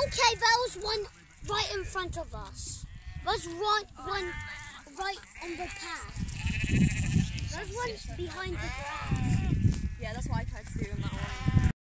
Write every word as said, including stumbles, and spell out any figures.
Okay, there was one right in front of us. There's one, one right on the path. There's one behind the grass. Yeah, that's what I tried to do in that one.